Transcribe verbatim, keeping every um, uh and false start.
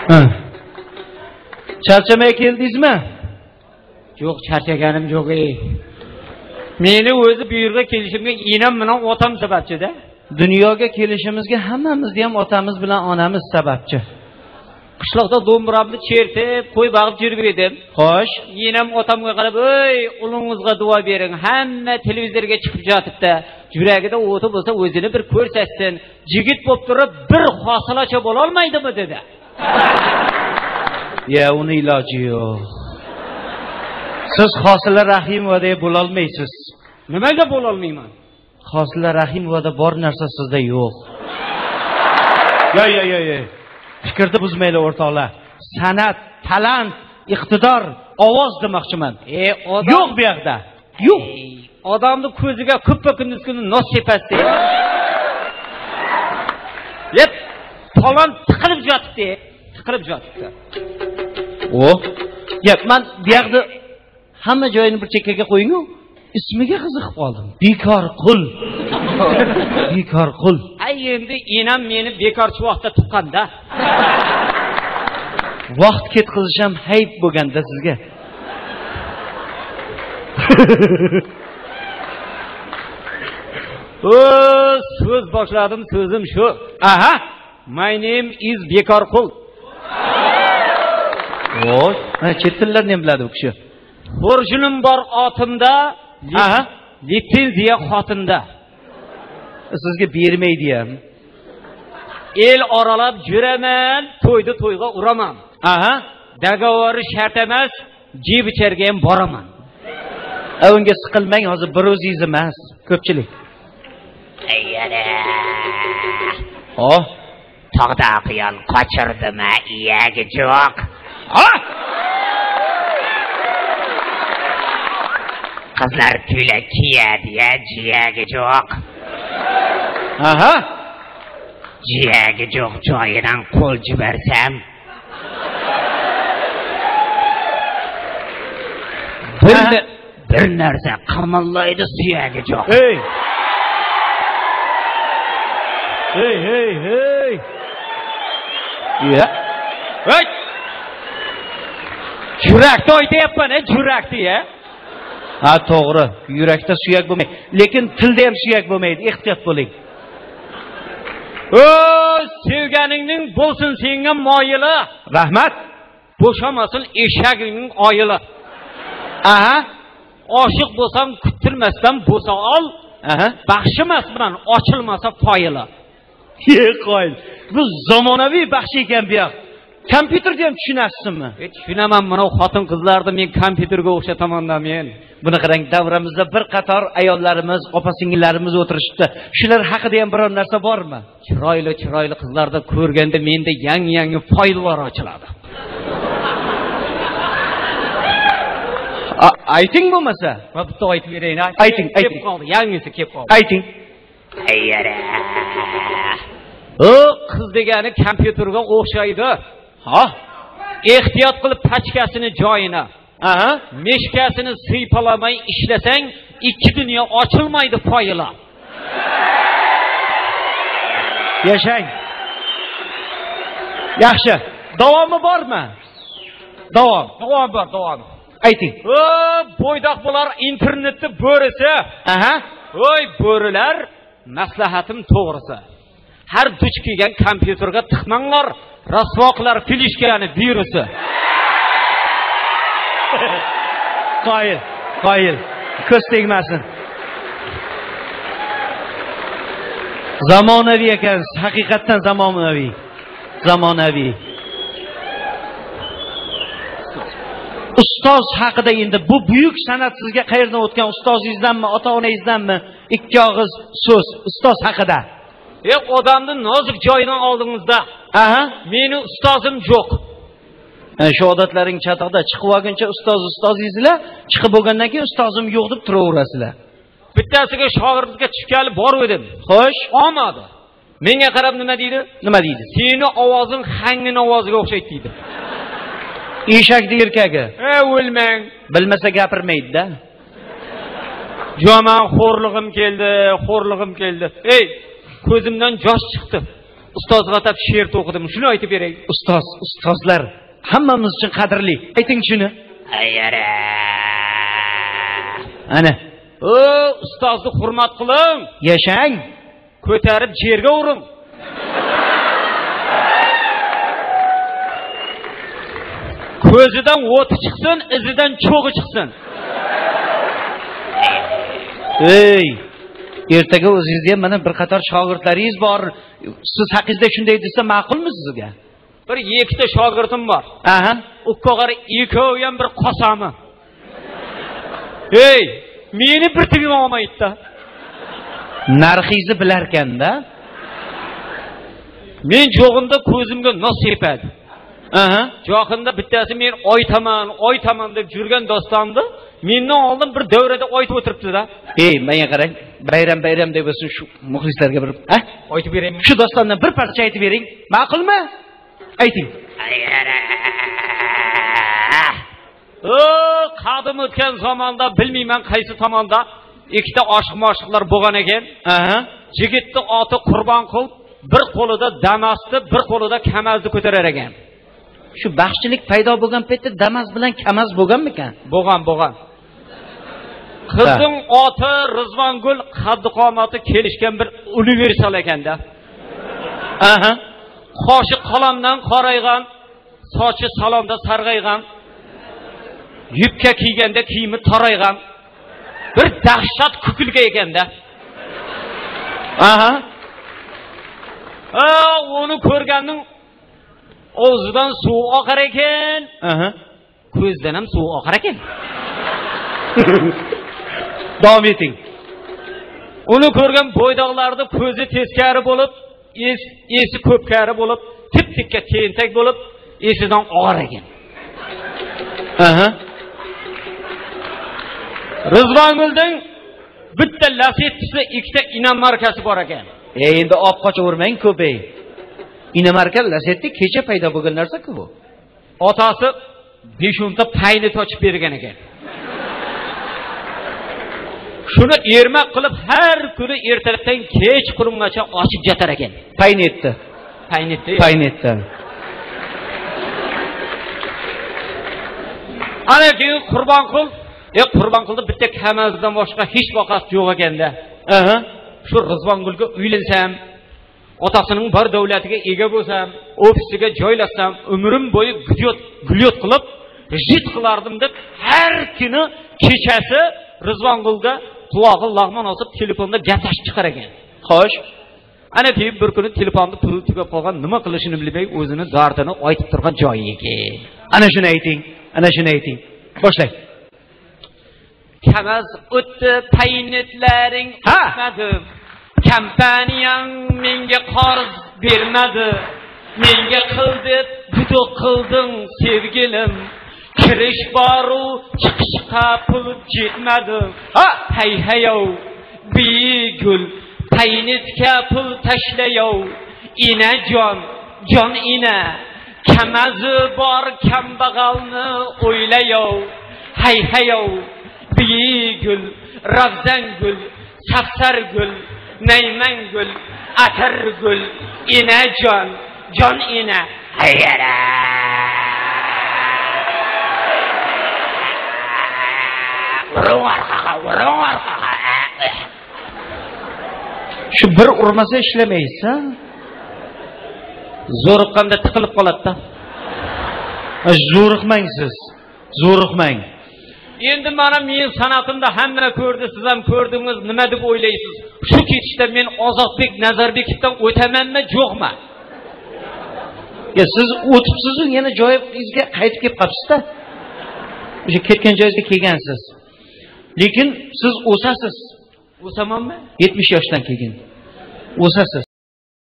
Charchamay keldingizmi? Yo'q, charchaganim yo'q. Meni o'zi bu yerga kelishimga enam bilan otam sababchi-da. Dunyoga kelishimizga hammamizga ham otamiz bilan onamiz sababchi. Qishloqda do'mbiramni chertib, qo'y bag'ib yurib edim. Xo'sh, enam otamga qarab, "Ey, ulungizga duo bering. Hamma televizorga chiqib yotibdi. Yuragida o'ti bo'lsa, o'zini bir ko'rsatsin. Jigit bo'lib turib, bir hosilacha bo'la olmaydimi?" dedi. Ya, uni iloji yo'q. Siz Hosila Rahimovada bo'la olmaysiz. Nimaga bo'la olmayman? Hosila Rahimovada bor narsa sizda yo'q. Yo, yo, yo, yo. Fikrni buzmaylar o'rtoqlar. San'at, talant, iqtidor, ovoz demoqchiman. E, odam yo'q bu yerda. Yo'q. Odamni ko'ziga ko'ppa kunduz kuni nos sepasdi. Yep, falon tiqilib yotibdi. Tiqilib yotibdi. O, yep, men bu yerda hamma joyini bir chekkaga qo'ying-ku. Ismiga qiziqib qoldim. Bekor qul. Bekor qul. Ay, endi enam meni bekorchi vaqtda tuqqanda. Vaqt ketqizish ham hayb bo'lganda sizga. O, so'z boshladim, so'zim shu. Aha, my name is Bekor qul. Voy, ha, chet tillarni ham biladi u kishi. Xurjunim bor otimda, aha, litsenziya xotinda. Sizga bermaydi ham. El oralab yuraman, to'yda to'yga uraman. Aha, dagovori shart emas, jeb icharga ham boraman. A, unga siqilmang, hozir bir o'zingiz emas, ko'pchilik. Ayyara. Oh, tog'da qiyon qochirdimi, iyagi yo'q. Ha! Qizlar ko'ylak kiyadi, jiyagi yo'q. Aha. Jiyagi yo'q joyidan qo'l jibarsam, bir bir narsa qamallaydi, suyagi yo'q. Hey. Hey, hey, hey. Ya. Hey. Yurakda aytayapman, yurakda ya. Ha, to'g'ri. Yurakda suyak bo'lmaydi, lekin tilda ham suyak bo'lmaydi. Ehtiyot bo'ling. O, sevganingning bo'lsin senga moyili. Rahmat. Bo'shamasin eshagingning oyili. Aha. Oshiq bo'lsam kutilmasdan bo'lsa ol. Aha. Baxshimas bilan ochilmasa foyili. Ye qo'yil. Bu zamonaviy baxsh ekan bu yoq. Kompyuterda ham tushunasizmi? E, tushunaman, mana xotin qizlarni men kompyuterga o'xshataman-da men. Buni qarang, davramizda bir qator ayollarimiz, opa-singillarimiz o'tirishibdi. Shular haqida ham biror narsa bormi? Chiroyli, chiroyli qizlarni ko'rganda menda yangi-yangi foydalar ochiladi. Ayting bo'lmasa. Va bitta aytib beraylik. Ayting, ayting. Kelib qoldi, yangisi kelib qoldi. Ayting. Ayyara. O, qiz degani kompyuterga o'xshaydi. Ha? Ehtiyot qilib pachkasini joyini, aha, meshkasini siypalamay ishlasang, ikki dunyo ochilmaydi foyila. Yashang. Yaxshi. Davomi bormi? Davom. Davom bor, davom. Ayting. O, bo'ydoq bo'lar internetni bo'risi. Aha. Voy, bo'rilar, maslahatim to'g'risi. Har duch kelgan kompyuterga tiqmanglar, rasvoqlar filishkani virusi. Qoyil, qoyil. Ko'z tegmasin. Zamonaviy ekan, haqiqatan zamonaviy. Zamonaviy. Ustoz haqida endi bu buyuk san'at sizga qayerdan o'tgan, ustozingizdanmi, ota-onangizdanmi? Ikki og'iz so'z ustoz haqida. E, odamni nozik joyidan oldingizda. Aha, meni ustozim yo'q. Shu odatlaring chatoqda chiqib olguncha ustoz ustozingizlar, chiqib bo'lgandan keyin ustozim yo'q deb turaverasizlar. Bittasiga shogirdga tushgani bor edim. Xo'sh, olmadi. Menga qarab nima deydi? Nima deydi? Seni ovozing hangning ovoziga o'xshaydi deydi. Eshakning erkagi. E, o'lmang. Bilmasa gapirmaydi-da. Jo'man xo'rlig'im keldi, xo'rlig'im keldi. Ey, ko'zimdan yosh chiqdi. ustozga atab she'r to'qidim. Shuni aytib beray. Ustoz, ustozlar hammamiz uchun qadrli. Ayting shuni. Ayyara. Ana. O, ustozni hurmat qiling. Yashang. Ko'tarib yerga uring. Ko'zidan o'ti chiqsin, izidan cho'g'i chiqsin. Ey, ertaga o'zingizga ham mana bir qator shogirdlaringiz bor. Siz haqingizda shunday desa ma'qulmi sizga? Bir ikkita shogirdim bor. Aha. U ko'g'ari ikkovi ham bir qosami. Ey, meni bir tibim olmaydi. Narxingizni bilar ekanda. Men jo'g'imda ko'zimga nos sepadi. Aha. Jo'qinda bittasi men oytaman, oytaman deb yurgan dostonda mendan oldin bir davrada oytib o'tiribdi-da. Ey, menga qarang. Bayram bayram deb o'sin shu muxlislarga bir, ha? Oytib beraymi? Shu dostondan bir parcha aytib bering. Ma'qulmi? Ayting. O, qadim o'tgan zamonda bilmayman qaysi tomonda ikkita oshiq-moshiqlar bo'lgan ekan. Aha. Yigitni oti Qurbonqul bir qo'lida Damas'ni, bir qo'lida Kamazni ko'tarar ekan. Shu baxshichilik paydo bo'lgan paytda Damas bilan Kamaz bo'lganmi-kan? Bo'lgan, bo'lgan. Qizning oti Rizvongul, qaddi qomati kelishgan bir universal ekanda. Aha. Qoshi qalamdan qoraygan, sochi salonda sarg'aygan, yubka kiyganda kiyimi taraygan, bir dahshat kukilga ekanda. Aha. Ha, onu ko'rganning o'zidan suv oqar ekan. Aha. Ko'zdan ham suv oqar ekan. Davom eting. Uni ko'rgan bo'ydoqlarda ko'zi teskari bo'lib, es esi ko'pkari bo'lib, tip-tikka tentak bo'lib, esidan og'ar ekan. Aha. Rizvongulning bitta lasettisi, ikkita inam markasi bor ekan. Ey, endi olib qochavermang ko'pay. Inamarka lasetti kecha paydo bo'lgan narsa-ku bu. Otasi besh o'n ta payni tochib bergan ekan. Shuni ermak qilib har kuni ertalabdan kech qurungacha ochib jatar ekan. Paynetdi. Paynetdi. Paynetdi. Ana keyin Qurbonqul, e Qurbonqulda bitta Kamazdan boshqa hech vaqasi yo'q ekanda. Aha. Shu Rizvongulga uylensam, otasining bor davlatiga ega bo'lsam, ofisiga joylasam, umrim bo'yi gulyot gulyot qilib, jit qilardim deb har kuni kechasi Rizvongulga qulog'i lag'mon osib telefonda gaplashib chiqar ekan. Xo'sh. Ana keyin bir kuni telefonni puli tugab qolgan, nima qilishini bilmay o'zini dardini aytib turgan joyi ekan. Ana shuni ayting. Ana shuni ayting. Boshlang. Kamaz o'tdi, paynetlaring o'tmadi. Kompaniyang menga qarz bermadi. Menga qildi, budu qilding sevgilim. Kirish boru, chiqishga pul jetmadi. Ha, hay hayo, bigul, paynetga pul tashlayo. Ina jon, jon ina. Kamazi bor kambag'alni o'ylayo. Hay hayo, bigul, ravzangul, safsargul, naymangul, atargul, ina jon, jon ina. Hayara. Shu bir urmasa ishlamaysiz-a? Zo'riqqanda tiqilib qoladi-da. Zo'riqmang siz. Zo'riqmang. Endi mana men sanatimda hamma ko'rdi, siz ham ko'rdingiz, nima deb o'ylaysiz? Shu ketishda men Ozodbek Nazarbekovdan o'tamanmi, yo'qmi? Ya siz o'tibsiz, yana joyingizga qaytib kelib qolibsiz-da. O'sha ketgan joyingizga kelgansiz. Lekin siz o'sasiz. O'samanmi? yetmish yoshdan keyin o'sasiz.